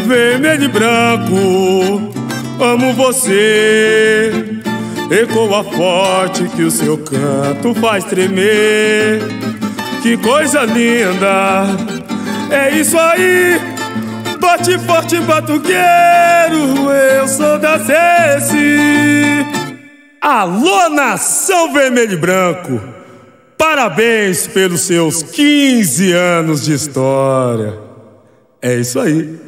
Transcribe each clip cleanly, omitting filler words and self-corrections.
vermelho e branco, amo você. Ecoa forte que o seu canto faz tremer. Que coisa linda, é isso aí. Bate forte, batuqueiro, eu sou da Ceci. Alô, nação vermelho e branco, parabéns pelos seus 15 anos de história. É isso aí.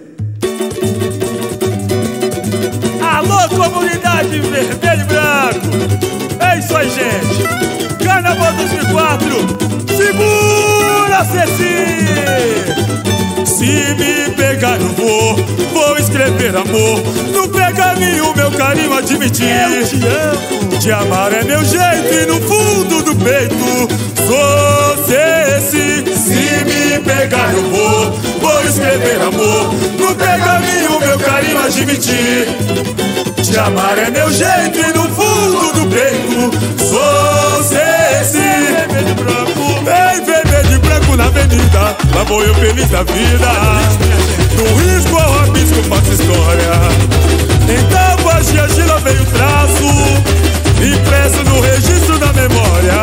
Alô, comunidade vermelho e branco, é isso aí, gente. Carnaval 2004, segura, Ceci. Se me pegar eu vou escrever amor no pergaminho, meu carinho admitir. Eu te amo. Te amar é meu jeito e no fundo do peito sou Ceci. Se me pegar eu vou escrever amor no pergaminho, meu carinho admitir. Te amar é meu jeito e no fundo do peito sou Ceci. Vermelho e branco, bem vermelho e branco na avenida, lá vou eu feliz da vida. Do risco ao rabisco faço história. Então a Gila veio o traço, impresso no registro da memória.